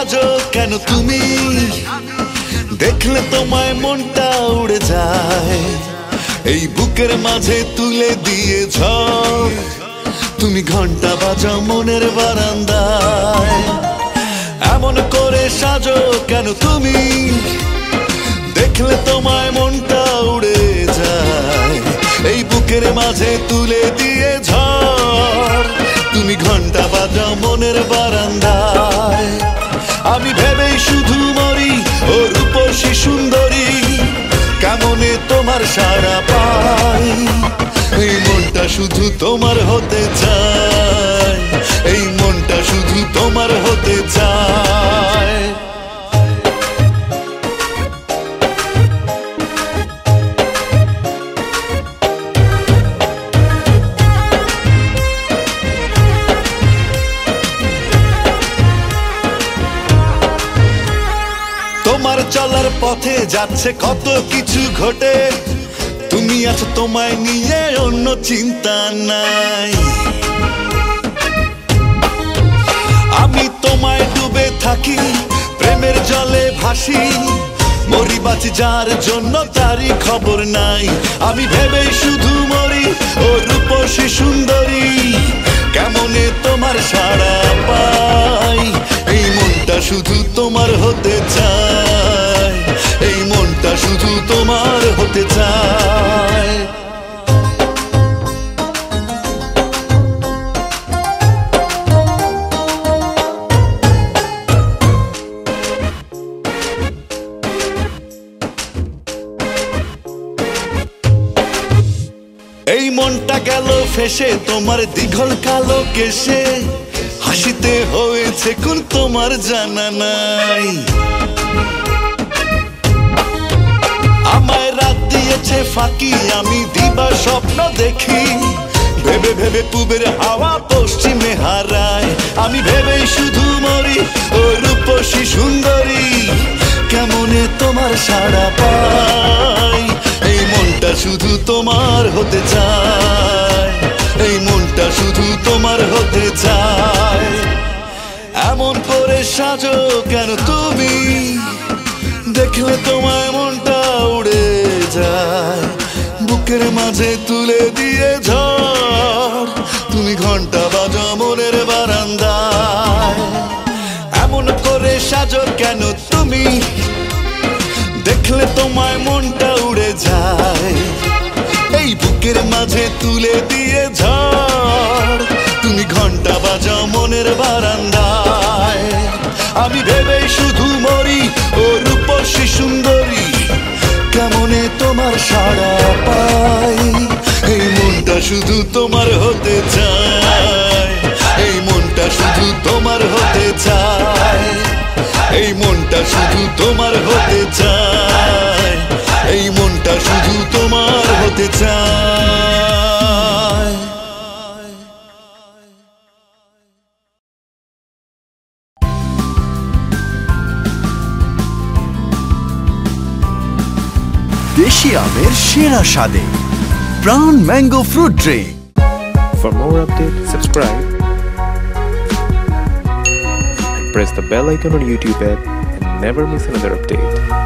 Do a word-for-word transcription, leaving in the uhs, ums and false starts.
সাজো কেন তুমি, দেখলে তোমায় মনটা উড়ে যায়। এই বুকের মাঝে তুলে দিয়ে ঝড়, তুমি ঘন্টা বাজাও মনের বারান্দায়। এমন করে সাজো কেন তুমি, দেখলে তোমায় মনটা উড়ে যায়। এই বুকের মাঝে তুলে দিয়ে ঝড়, তুমি ঘন্টা বাজাও মনের বারান্দায়। আমি ভেবেই শুধু মরি ও রূপসী সুন্দরী, কেমনে তোমার সাড়া পাই। এই মনটা শুধু তোমার হতে চায়, এই মনটা শুধু তোমার হতে চায়। তোমার চলার পথে যাচ্ছে কত কিছু ঘটে, তুমি আছো তোমায় নিয়ে অন্য চিন্তা নাই। আমি তোমায় ডুবে থাকি, প্রেমের জলে ভাসি, মরি বাঁচি যার জন্য তারই খবর নাই। আমি ভেবেই শুধু মরি ও রূপসী সুন্দরী, কেমনে তোমার সাড়া পাই। এই মনটা শুধু তোমার হতে চায়, এই মনটা শুধু তোমার হতে চায়। এই মনটা গেল ফেসে তোমার দিঘল কালো কেশে, হাসিতে হয়েছে কোন তোমার জানা নাই। আমায় রাত দিয়েছে ফাঁকি, আমি দিবা স্বপ্ন দেখি, ভেবে ভেবে পূবের হাওয়া পশ্চিমে হারায়। আমি ভেবেই শুধু মরি ও রূপসী সুন্দরী, কেমনে তোমার সাড়া পাই। এই মনটা শুধু তোমার হতে চায়, এই মনটা শুধু তোমার হতে চায়। এমন করে সাজো কেন তুমি, দেখলে তোমায় মনটা উড়ে যায়। বুকের মাঝে তুলে দিয়ে ঝড়, তুমি ঘন্টা বাজাও মনের বারান্দায়। এমন করে সাজো কেন তুমি, দেখলে তোমায় মনটা উড়ে যায়। এই বুকের মাঝে তুলে দিয়ে ঝড়, তুমি ঘন্টা বাজাও মনের বারান্দায়। আমি ভেবেই শুধু মরি ও রূপসী সুন্দরী, কেমনে তোমার সাড়া পাই। এই মনটা শুধু তোমার হতে চায়, এই মনটা শুধু তোমার হতে চায়। এই মনটা শুধু তোমার হতে চায়, এই মনটা শুধু তোমার হতে চায়। দেশি আমের সেরা স্বাদে Pran mango fruit drink. For more updates, subscribe and press the bell icon on YouTube app and never miss another update.